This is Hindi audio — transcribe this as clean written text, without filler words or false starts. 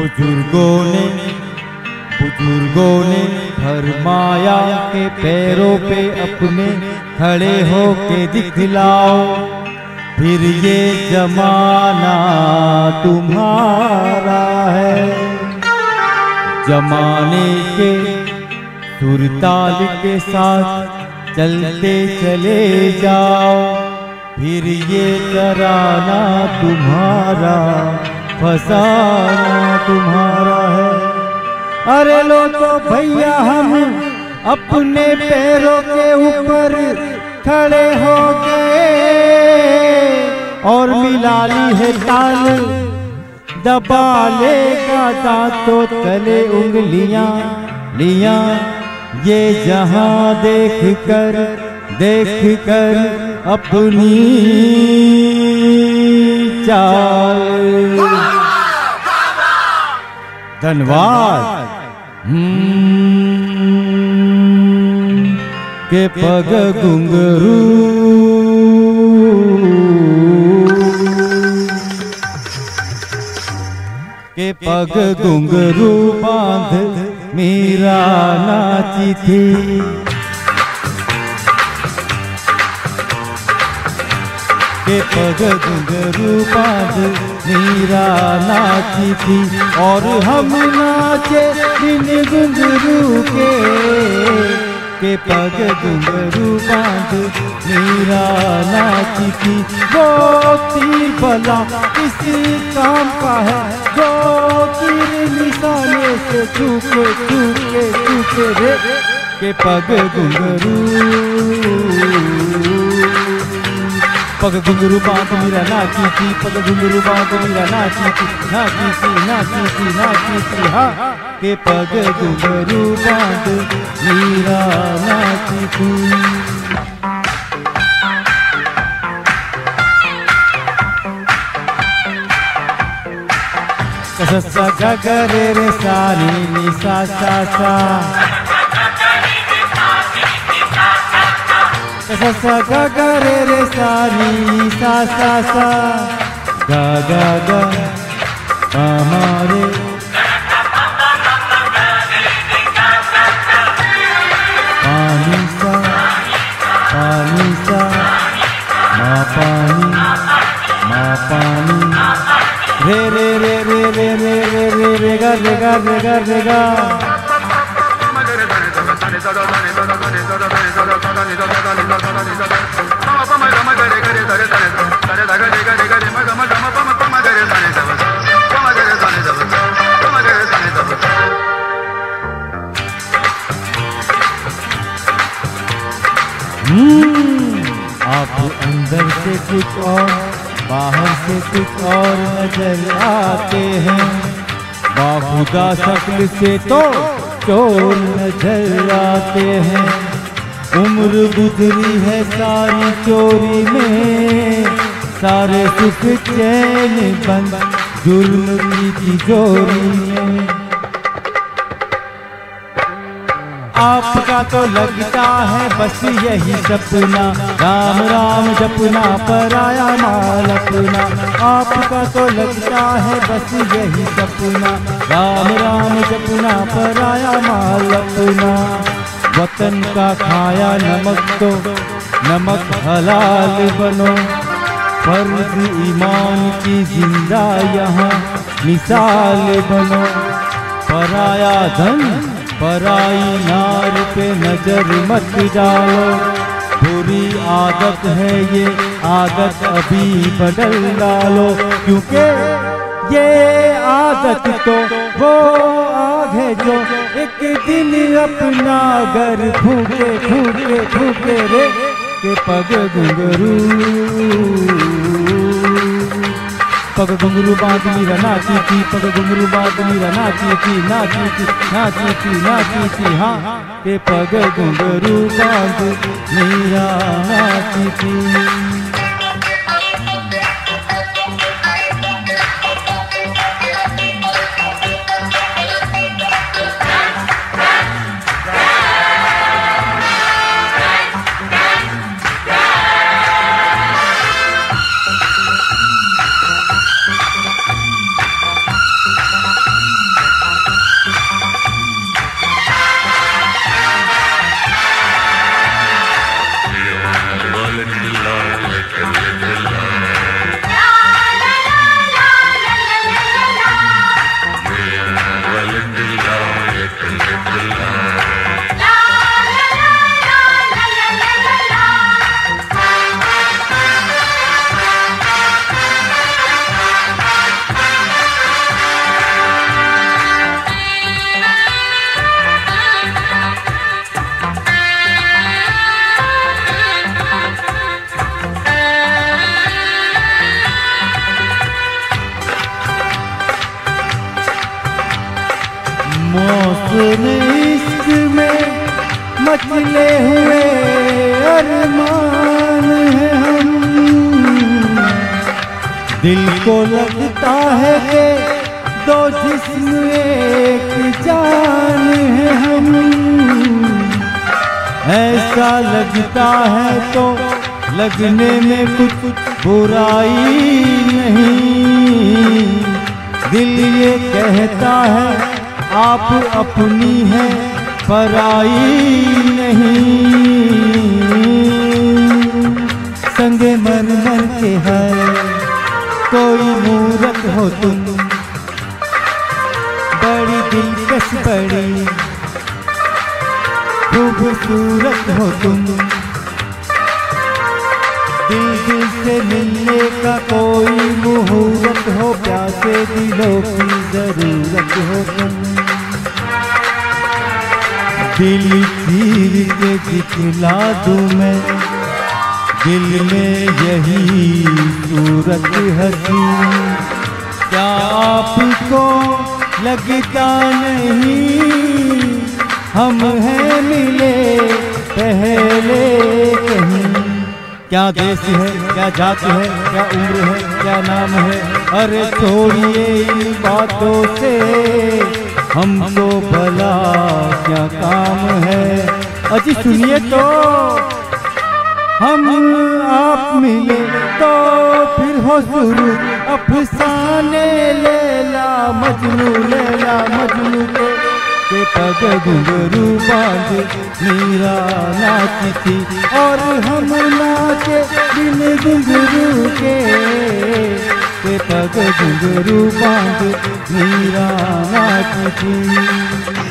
बुजुर्गों ने फरमाया के पैरों पे अपने खड़े हो के दिखलाओ, फिर ये जमाना तुम्हारा है। जमाने के सुरताल के साथ चलते चले जाओ, फिर ये तराना तुम्हारा, फसाना तुम्हारा है। अरे लो तो भैया हम अपने पैरों के ऊपर खड़े हो गए और मिला ली है ताल, दबा लेगा दांतों तले उंगलियां लिया, ये जहां देख कर अपनी चाल। धन्यवाद। के पग घुंघरू के पग घुंघरू बांध मीरा नाची थी, के पग घुंघरू बांध मीरा नाची थी, और हम नाचे बिन घुंघरू के पग घुंघरू बांध मीरा नाची थी। वो तीर भला किस काम का है, वो तीर निशाने से चूके रे, के पग घुंघरू बांध मीरा नाची थी, पग घुंघरू बांध मीरा नाची थी, हाँ के पग घुंघरू बांध मीरा नाची थी। सा गा गा रे रे सा नी नी सा सा सा, सा गा गा रे रे सा नी नी सा सा सा, गा गा गा हमारे पानी सा माँ पानी रे रे रे रे रे रे रे रे रे गा रे गा रे गा रे गा। आप अंदर से कुछ और बाहर से कुछ और नजर आते हैं, बाखुदा शक्ल से तो चोर नजर आते हैं। उम्र गुजरी है सारी चोरी में, सारे सुख चैन बंद जुल्म की तिजोरी में। आपका तो लगता है बस यही सपना, राम राम जपना पराया माल अपना। आपका तो लगता है बस यही सपना, राम राम जपना पराया माल अपना। वतन का खाया नमक तो नमक हलाल बनो, फर्ज ईमान की जिंदा यहाँ मिसाल बनो। पराया धन पराई नार पे नजर मत डालो, बुरी आदत है ये आदत अभी बदल डालो, क्योंकि ये आदत तो वो आग है जो एक दिन अपना घर फूके रे, के पग घुंघरू बांध मीरा नाची थी, पग घुंघरू बांध मीरा नाची थी, हाँ के पग घुंघरू बांध मीरा नाची थी। मौसम इश्क में मचले हुए अरमान है हम। दिल को लगता है कि दो जिस्म एक जान है हम। ऐसा लगता है तो लगने में कुछ बुराई नहीं। दिल ये कहता है आप अपनी है पराई नहीं। संगे मरमर के है कोई मूरत हो तुम, बड़ी दिलकश बड़ी खूबसूरत हो तुम। दिल से मिलने का कोई मुहूर्त हो, प्यासे दिलों की जरूरत हो तुम। दिल चीर के दिखला दूं मैं, दिल में यही सूरत हसी। क्या आपको लगता नहीं हम हैं मिले पहले कहीं। क्या देश है, क्या जाति है, क्या उम्र है, क्या नाम है, अरे छोड़िए इन बातों से, हमको भला क्या काम है। अजी सुनिए तो, हम आप मिले तो फिर हो शुरू अफसाने लैला मजनू के पग घुंघरू बांध मीरा नाची थी और हम नाचे बिन घुंघरू के पग घुंघरू बांध मीरा नाची थी।